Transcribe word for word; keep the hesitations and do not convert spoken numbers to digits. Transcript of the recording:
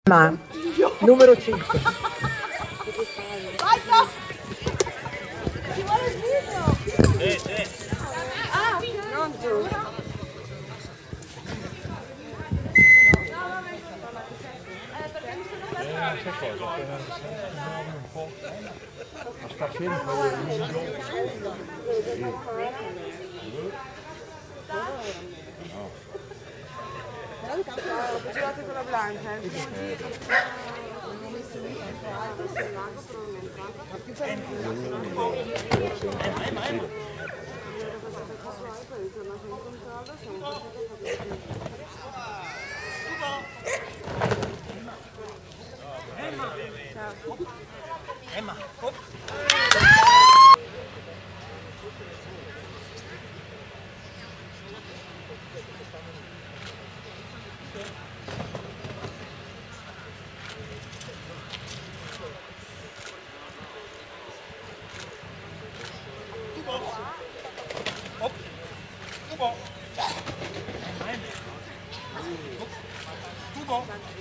Ma numero cinque. Basta! Ci vuole il video! Sì, sì. Ah, non giù. No, vabbè, eh, perché mi sono persa. Eh, sai cosa? Appena si muove un po', ma sta fermo Ho girato con la Blanca, eh. Emma, oh. Hop. Tubo. Tubo.